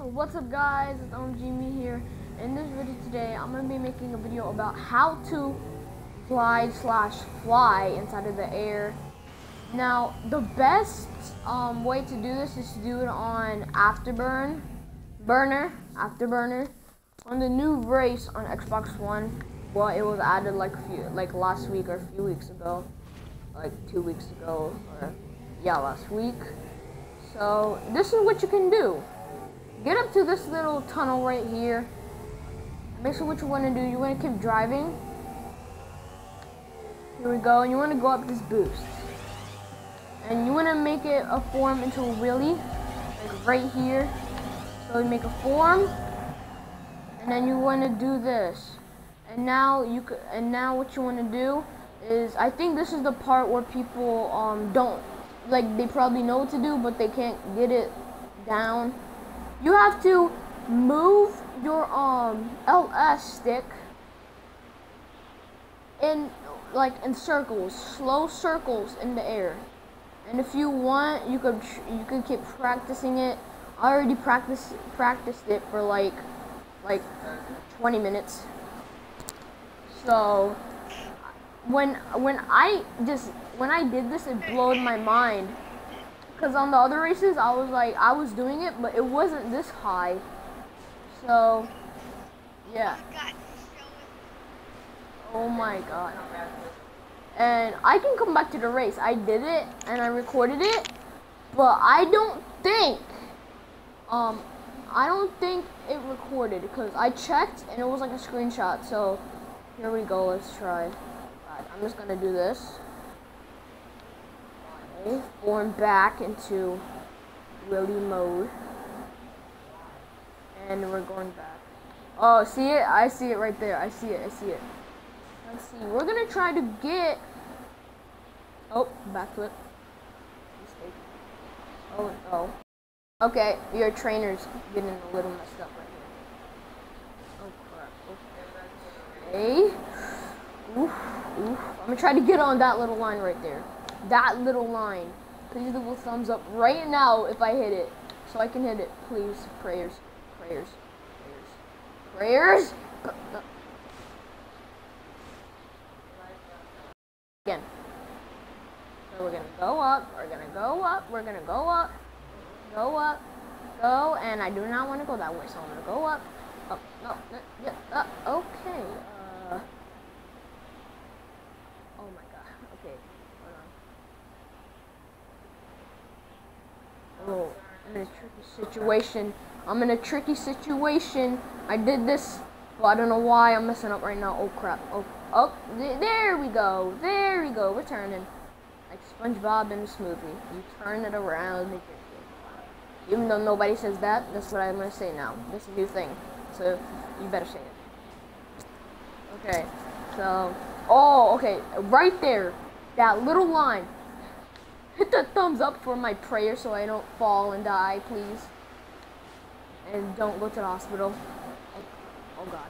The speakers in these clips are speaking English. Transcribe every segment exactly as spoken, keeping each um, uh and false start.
What's up guys, it's O M G Me here. In this video today, I'm going to be making a video about how to glide slash fly inside of the air. Now, the best um, way to do this is to do it on Afterburn, Burner, Afterburner. On the new race on Xbox One, well, it was added like a few, like last week or a few weeks ago, like two weeks ago, or yeah, last week. So, this is what you can do. Get up to this little tunnel right here. Basically what you want to do, you want to keep driving. Here we go, and you want to go up this boost. And you want to make it a form into a wheelie, like right here. So you make a form, and then you want to do this. And now you could, and now what you want to do is, I think this is the part where people um don't, like they probably know what to do, but they can't get it down. You have to move your um L S stick in like in circles, slow circles in the air. And if you want, you could you could keep practicing it. I already practiced practiced it for like like twenty minutes. So when when I just when I did this, it blew my mind. Because on the other races, I was like, I was doing it, but it wasn't this high. So, yeah. Oh my god. And I can come back to the race. I did it, and I recorded it, but I don't think, um, I don't think it recorded, because I checked, and it was like a screenshot. So, here we go, let's try. Right, I'm just gonna do this. Going back into wheelie mode, and we're going back. Oh, see it? I see it right there. I see it. I see it. Let's see. We're gonna try to get. Oh, backflip. Mistake. Oh no. Okay, your trainer's getting a little messed up right here. Oh crap. Okay. Oof. Oof. I'm gonna try to get on that little line right there. That little line. Please leave a thumbs up right now if I hit it, so I can hit it. Please, prayers, prayers, prayers, prayers. Again. So we're gonna go up. We're gonna go up. We're gonna go up. Go up. Go. And I do not want to go that way, so I'm gonna go up. Up. No. no yeah. Uh, okay. Uh. Oh my god. Okay. Oh, I'm in a tricky situation. I'm in a tricky situation. I did this, but I don't know why I'm messing up right now. Oh crap. Oh, oh, th there we go. There we go. We're turning. Like SpongeBob in a smoothie. You turn it around, make it. Even though nobody says that, that's what I'm gonna say now. This is a new thing. So you better say it. Okay. So, oh, okay. Right there. That little line. Hit the thumbs up for my prayer so I don't fall and die, please. And don't go to the hospital. Oh, oh god.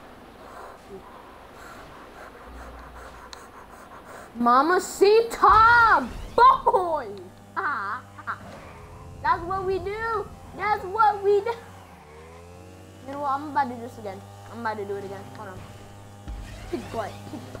Mamacita! Boy! Ah, ah. That's what we do! That's what we do! You know what? I'm about to do this again. I'm about to do it again. Hold on. Kick butt. Kick butt.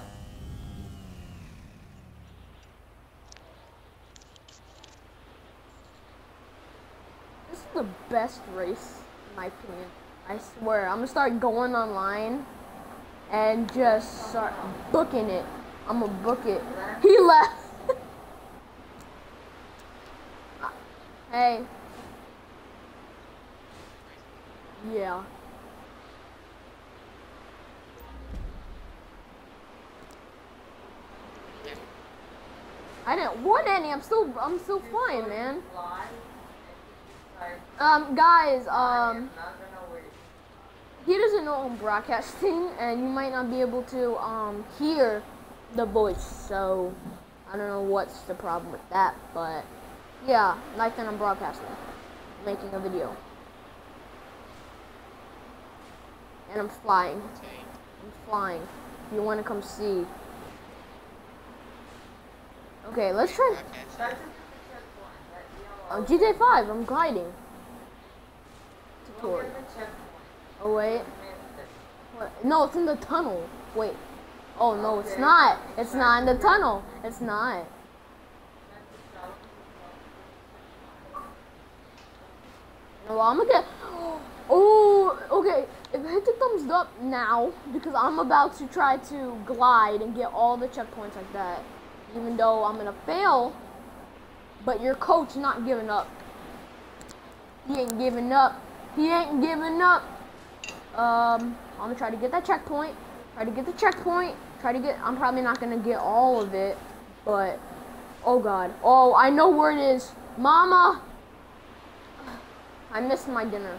The best race, in my opinion. I swear, I'm gonna start going online and just start booking it. I'm gonna book it. He left. Hey. Yeah. I didn't want any. I'm still, I'm still fine, man. Um, guys, um, he doesn't know I'm broadcasting, and you might not be able to, um, hear the voice, so I don't know what's the problem with that, but, yeah, like that I'm broadcasting, making a video, and I'm flying, I'm flying, if you want to come see. Okay, let's try, uh, G T A five, I'm gliding. Tory. Oh wait. What? No, it's in the tunnel. Wait. Oh no, it's not. It's not in the tunnel. It's not. Well, I'm gonna get. Oh, okay. If hit the thumbs up now, because I'm about to try to glide and get all the checkpoints like that. Even though I'm gonna fail, but your coach not giving up. He ain't giving up. He ain't giving up. Um, I'm gonna try to get that checkpoint. Try to get the checkpoint. Try to get. I'm probably not gonna get all of it, but oh god. Oh, I know where it is, Mama. I missed my dinner.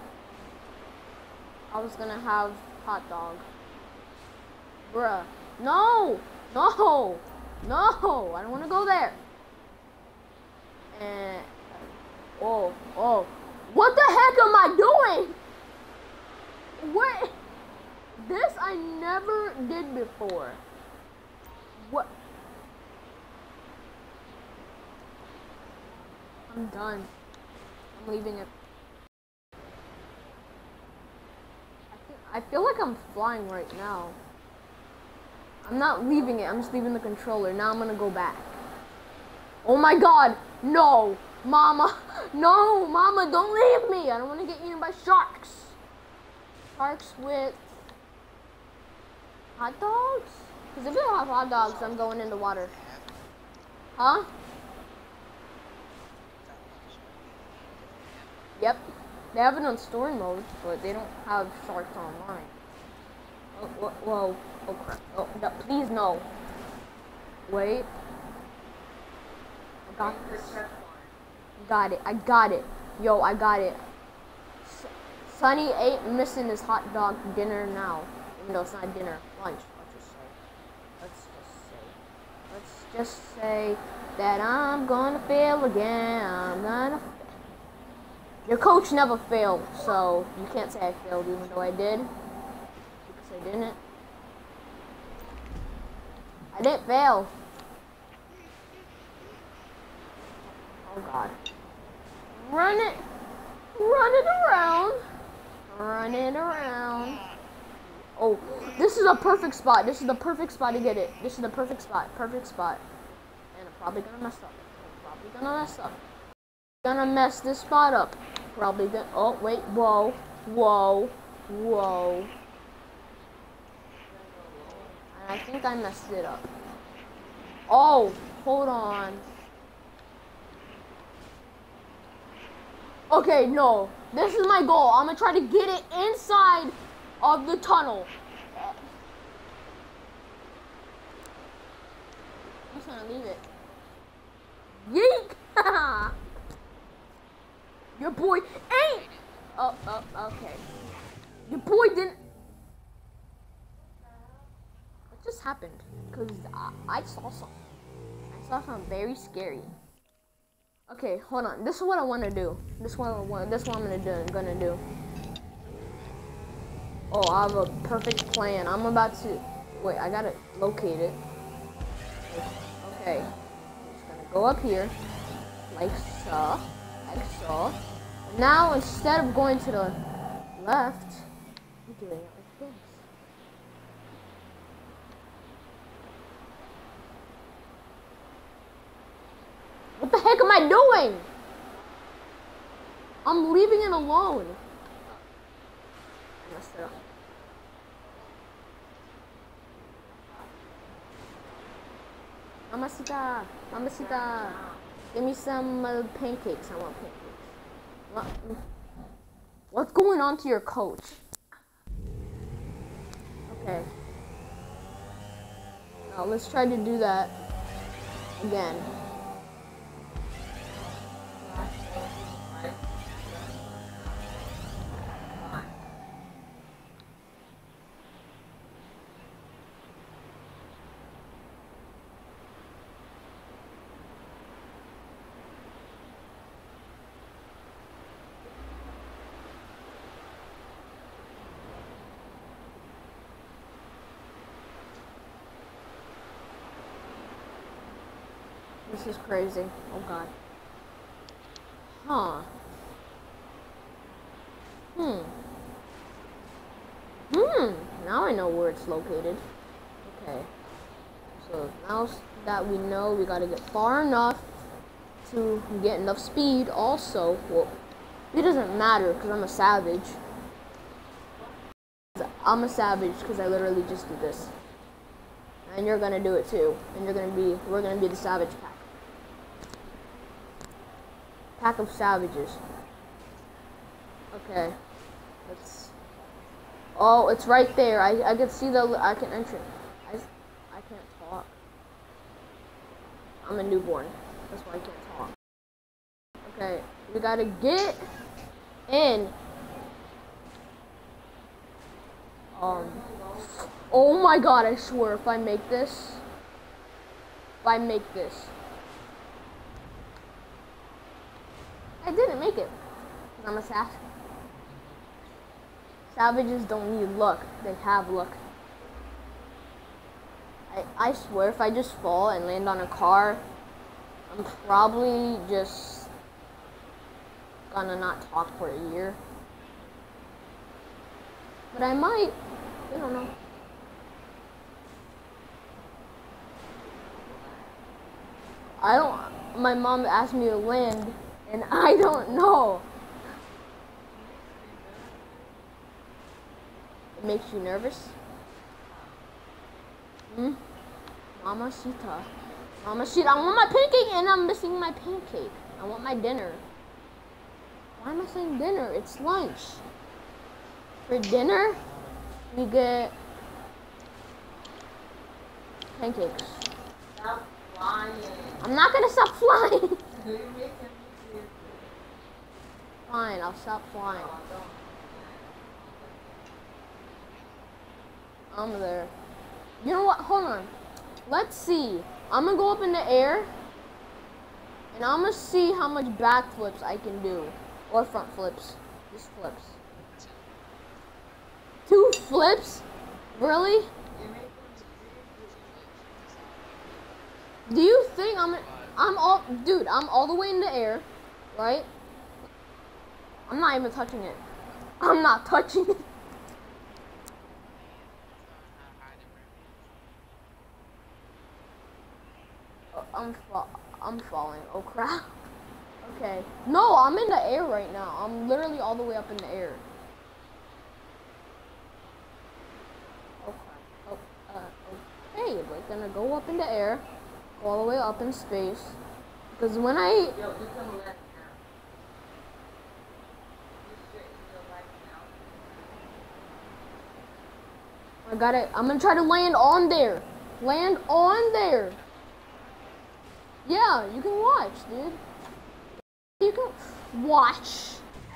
I was gonna have hot dog. Bruh. No! No! No! I don't wanna go there. And oh, oh. What the heck am I doing? What? This I never did before. What? I'm done. I'm leaving it. I feel like I'm flying right now. I'm not leaving it, I'm just leaving the controller. Now I'm gonna go back. Oh my god, no, Mama, no, Mama, don't leave me. I don't wanna get eaten by sharks. Sharks with hot dogs? Because if they have hot dogs, I'm going in the water. Huh? Yep. They have it on story mode, but they don't have Sharks Online. Oh, whoa, whoa, oh crap. Oh, no, please no. Wait. I got this. Got it, I got it. Yo, I got it. S Sunny ain't missing his hot dog dinner now. Even though it's not dinner, lunch, let's just say. Let's just say. Let's just say that I'm gonna fail again. I'm gonna Your coach never failed, so you can't say I failed even though I did. Because I didn't. I didn't fail. Oh god. Run it. Run it around. Run it around. Oh, this is a perfect spot. This is the perfect spot to get it. This is the perfect spot. Perfect spot. And I'm probably gonna mess up. I'm probably gonna mess up. Gonna mess this spot up. Probably gonna. Oh wait. Whoa. Whoa. Whoa. And I think I messed it up. Oh, hold on. Okay, no. This is my goal. I'm gonna try to get it inside of the tunnel. I'm just gonna leave it. Yeek! Your boy ain't. Oh, oh, okay. Your boy didn't. What just happened? Cause I, I saw something. I saw something very scary. Okay, hold on. This is what I want to do. This is what I want. This is what I'm gonna do. I'm gonna do. Oh, I have a perfect plan. I'm about to. Wait, I gotta locate it. Okay. I'm just gonna go up here, like so. Like so. Now instead of going to the left, I'm doing it like this. What the heck am I doing? I'm leaving it alone. I messed it up. Mamacita, mamacita, give me some uh, pancakes. I want pancakes. What, what's going on to your coach? Okay. Now let's try to do that again. This is crazy. Oh god. Huh. I know where it's located. Okay. So now that we know, we gotta get far enough to get enough speed. Also, well, it doesn't matter because I'm a savage. I'm a savage because I literally just did this. And you're gonna do it too. And you're gonna be, we're gonna be the savage pack. Pack of savages. Okay. Let's. Oh, it's right there. I I can see the. I can enter. I I can't talk. I'm a newborn. That's why I can't talk. Okay, we gotta get in. Um. Oh my God! I swear, if I make this, if I make this, I didn't make it. I'm a savage. Savages don't need luck. They have luck. I I swear, if I just fall and land on a car, I'm probably just gonna not talk for a year. But I might. I don't know. I don't. My mom asked me to land, and I don't know. It makes you nervous? Hmm? Mamacita. Mamacita. I want my pancake, and I'm missing my pancake. I want my dinner. Why am I saying dinner? It's lunch. For dinner, we get pancakes. Stop flying. I'm not gonna stop flying. Fine, I'll stop flying. I'm there. You know what? Hold on. Let's see. I'm gonna go up in the air, and I'm gonna see how much backflips I can do, or front flips. Just flips. Two flips? Really? Do you think I'm? I'm all, dude. I'm all the way in the air, right? I'm not even touching it. I'm not touching it. I'm fa I'm falling. Oh crap. Okay. No, I'm in the air right now. I'm literally all the way up in the air. Oh crap. Oh, uh, okay. We're gonna go up in the air, go all the way up in space. Because when I Yo, become left now. You straight to the right now. I got it. I'm gonna try to land on there. Land on there. Yeah, you can watch, dude. You can watch.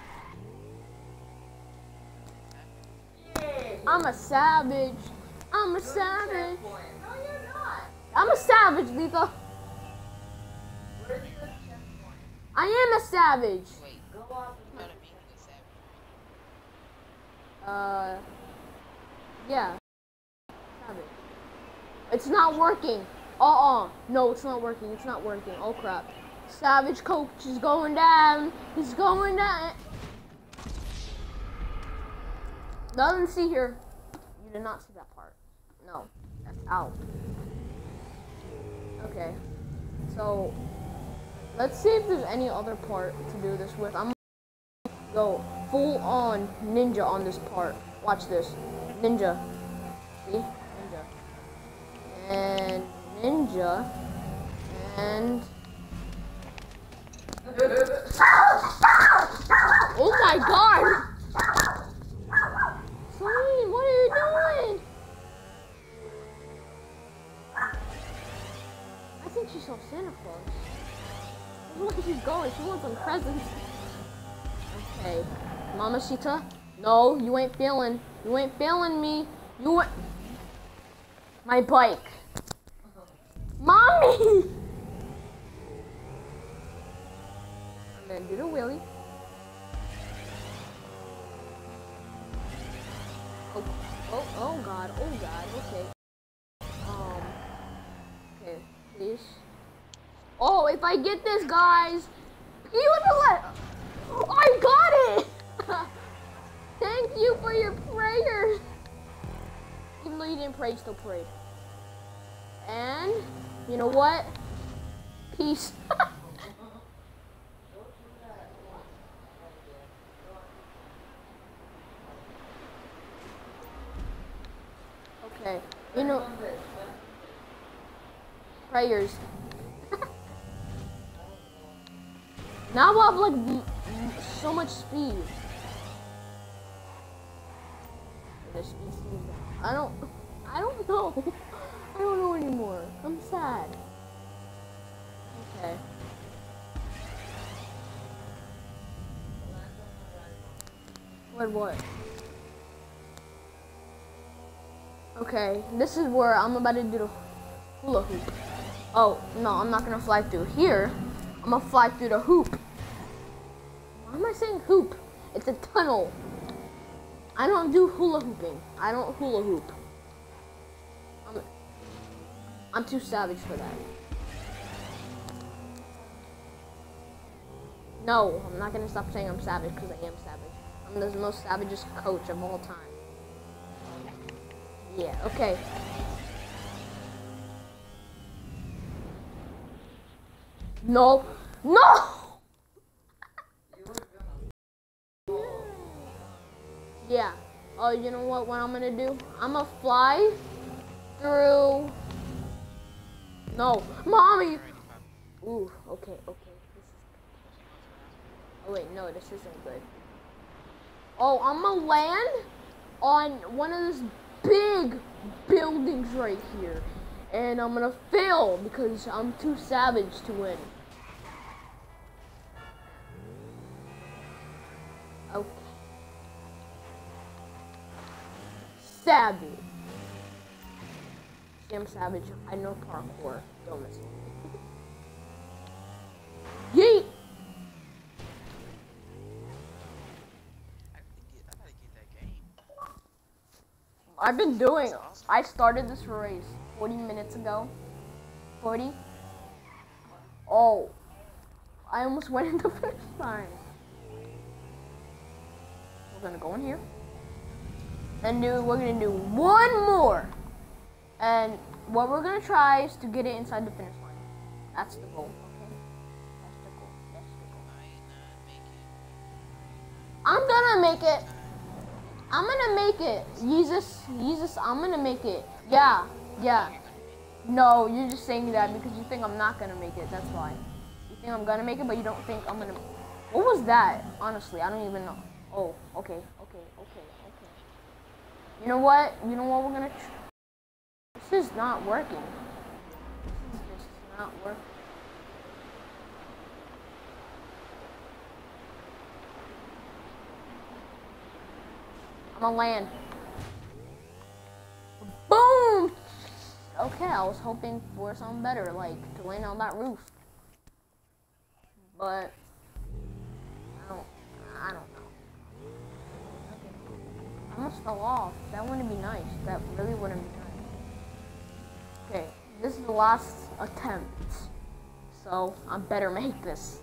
Yeah. I'm a savage. I'm a savage. No, you're not. I'm a savage, Letha. Where's the checkpoint? I am a savage. Wait, Go off how and to make the savage? Uh, yeah. Savage. It's not working. Uh-uh. No, it's not working. It's not working. Oh, crap. Savage Coach is going down. He's going down. Nothing to see here. You did not see that part. No. That's out. Okay. So, let's see if there's any other part to do this with. I'm gonna go full on ninja on this part. Watch this. Ninja. See? Ninja. And ninja. And... Oh my god! Celine, what are you doing? I think she saw Santa Claus. Look where she's going. She wants some presents. Okay. Mamacita? No, you ain't feeling. You ain't feeling me. You ain't... My bike. Mommy! I'm gonna do the wheelie. Oh, oh, oh god, oh god, okay. Um, okay, please. Oh, if I get this, guys, you would let. I got it! Thank you for your prayers. Even though you didn't pray, you still prayed. And you know what? Peace. Okay. You know, prayers. Now I have like m- m- so much speed. The speed seems down. I don't. I don't know. I don't know anymore. I'm sad. Okay. What? What? Okay. This is where I'm about to do the hula hoop. Oh no, I'm not gonna fly through here. I'm gonna fly through the hoop. Why am I saying hoop? It's a tunnel. I don't do hula hooping. I don't hula hoop. I'm, I'm too savage for that. No, I'm not gonna stop saying I'm savage because I am savage. I'm the most savagest coach of all time. Yeah, okay. No. No! Yeah. Oh, you know what, what I'm gonna do? I'm gonna fly through... No. Mommy! Ooh, okay, okay. This is... Oh, wait, no, this isn't good. Oh, I'm gonna land on one of those big buildings right here. And I'm gonna fail because I'm too savage to win. Okay. Savage. See, I'm savage. I know parkour. Don't miss me. Yeet! I've been doing. I started this race forty minutes ago. forty. Oh, I almost went into the finish line. We're gonna go in here, and do. We're gonna do one more, and what we're gonna try is to get it inside the finish line. That's the goal. Okay. That's the goal. That's the goal. I'm gonna make it. I'm gonna make it. Jesus, Jesus, I'm gonna make it. Yeah, yeah. No, you're just saying that because you think I'm not gonna make it. That's why. You think I'm gonna make it, but you don't think I'm gonna. What was that? Honestly, I don't even know. Oh, okay, okay, okay, okay. You know what? You know what we're gonna. Tr this is not working. This is just not working. I'm gonna land. Boom! Okay, I was hoping for something better, like to land on that roof. But I don't I don't know. I almost fell off. That wouldn't be nice. That really wouldn't be nice. Okay, this is the last attempt. So I better make this.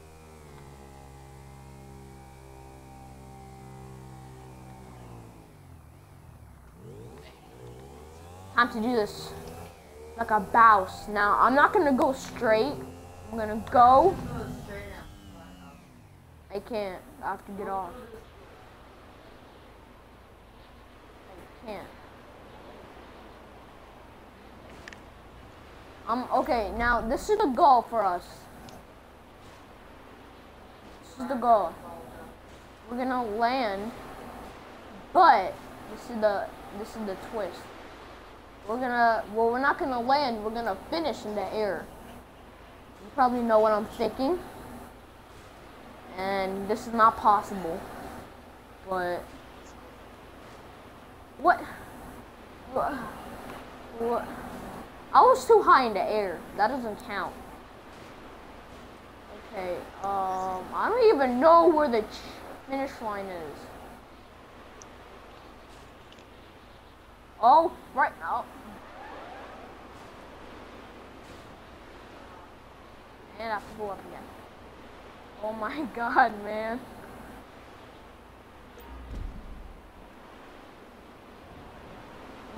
Time to do this like a bounce. Now, I'm not gonna go straight. I'm gonna go. I can't. I have to get off. I can't. Um, okay, now this is the goal for us. This is the goal. We're gonna land, but this is the this is the twist. We're gonna, well, we're not gonna land, we're gonna finish in the air. You probably know what I'm thinking. And this is not possible. But, what, what, what, I was too high in the air. That doesn't count. Okay, um, I don't even know where the finish line is. Oh, right now. And I have to go up again. Oh my god, man.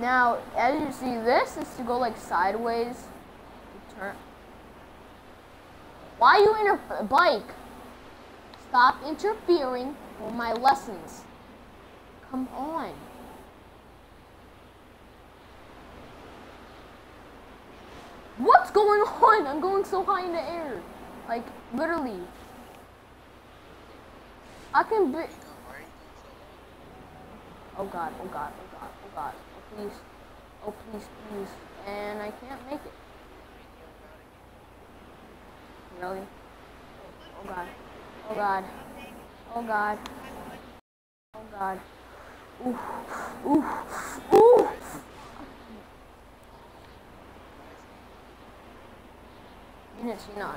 Now, as you see, this is to go like sideways. Turn. Why are you in a bike? Stop interfering with my lessons. Come on. What's going on? I'm going so high in the air. Like, literally. I can breathe. Oh god, oh god, oh god, oh god. Oh please. Oh please, please. And I can't make it. Really? Oh god. Oh god. Oh god. Oh god. Ooh. Ooh. Ooh. Unit C nine.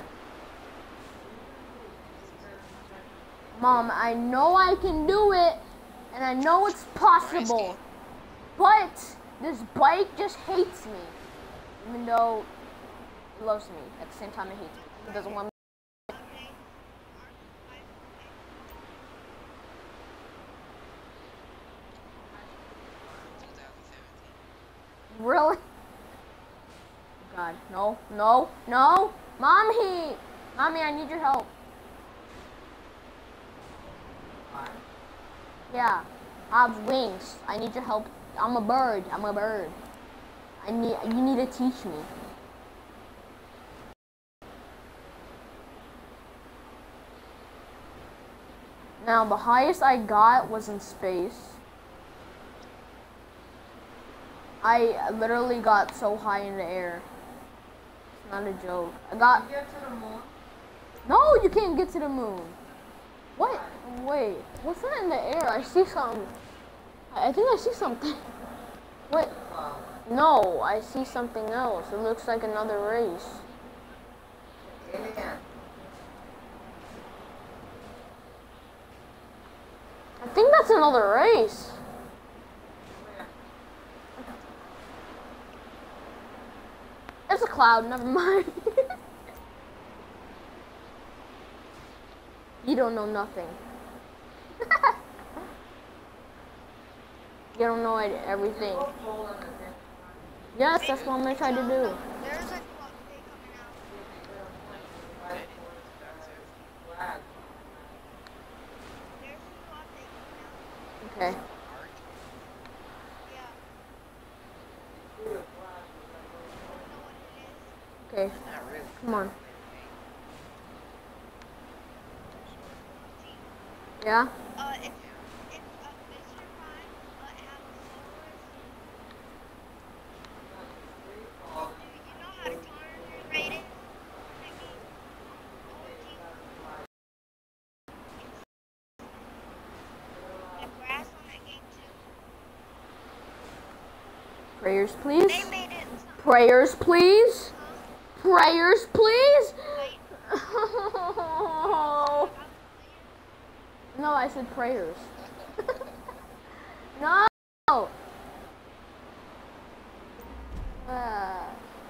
Mom, I know I can do it, and I know it's possible, but this bike just hates me, even though it loves me. At the same time, it hates me. It doesn't want me. Really? God, no, no, no, Mommy! Mommy, I need your help. Yeah, I have wings. I need your help. I'm a bird. I'm a bird. I need. You need to teach me. Now, the highest I got was in space. I literally got so high in the air. It's not a joke. I got. You get to the moon? No, you can't get to the moon. What? Wait, what's that in the air? I see something. I think I see something. What? No, I see something else. It looks like another race. Alien. I think that's another race. It's a cloud, never mind. You don't know nothing. You don't know everything. Yes, that's what I'm gonna try to do. There's a clock day coming out. There's a clock day coming out. Okay. Yeah. I don't know what it is. Okay. Come on. Yeah? Uh, it's, it's a Mister Prime, uh, it has a Solaris. Do you know how to tolerate it? Maybe. The grass on that game too. Prayers, please. They made it. Prayers, please. Prayers, please. Wait. No, I said prayers. No. Uh.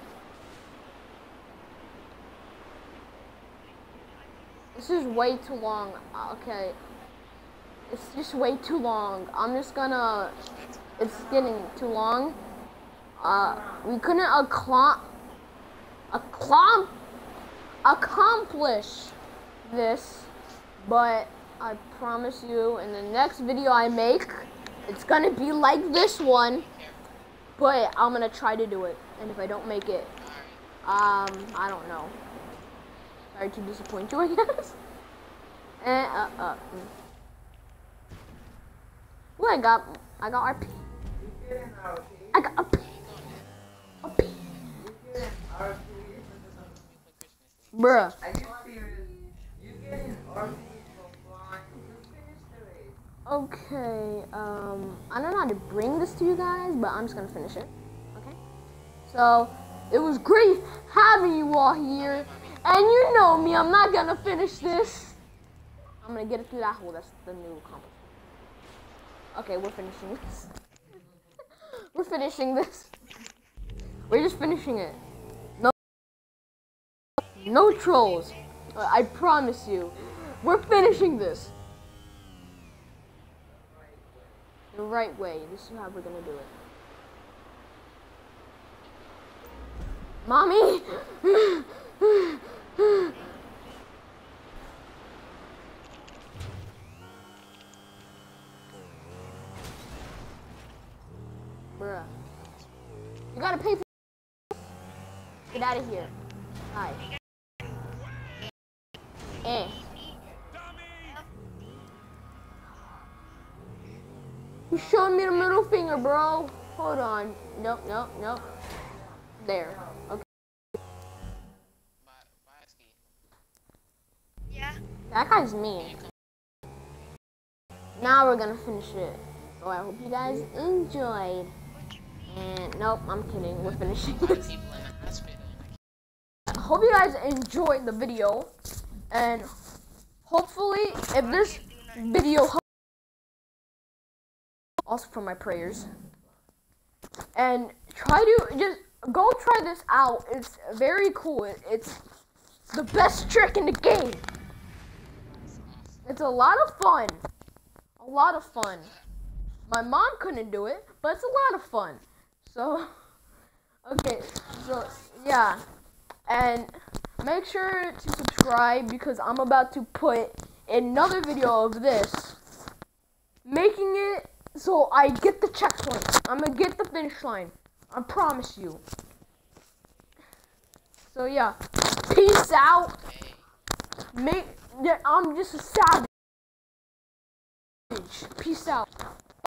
This is way too long. Okay. It's just way too long. I'm just gonna. It's getting too long. Uh, we couldn't accom accom accomplish this, but I promise you, in the next video I make, it's gonna be like this one, but I'm gonna try to do it. And if I don't make it, um, I don't know. Sorry to disappoint you, I guess. And uh, uh. Well, I got, I got R P. I got a P. A P. Bruh. Are you serious? You getting R P from flying? You finished the race. Okay, um, I don't know how to bring this to you guys, but I'm just gonna finish it. Okay? So, it was great having you all here, and you know me, I'm not gonna finish this. I'm gonna get it through that hole. That's the new accomplishment. Okay, we're finishing this. We're finishing this. We're just finishing it. No, no trolls. I promise you. We're finishing this. The right way. This is how we're gonna do it. Mommy. Bruh. You gotta pay for. Get out of here. Hi. Eh. You showing me the middle finger, bro. Hold on. Nope, nope, nope. There. Okay. Yeah. That guy's mean. Now we're gonna finish it. So I hope you guys enjoyed. And nope, I'm kidding. We're finishing this. I hope you guys enjoyed the video. And hopefully, if this video helps, also for my prayers. And try to just go try this out. It's very cool. It, it's the best trick in the game. It's a lot of fun. A lot of fun. My mom couldn't do it, but it's a lot of fun. So, okay, so yeah. And make sure to subscribe because I'm about to put another video of this. Making it so I get the checkpoint. I'm gonna get the finish line. I promise you. So yeah, peace out. Make yeah, I'm just a savage. Peace out.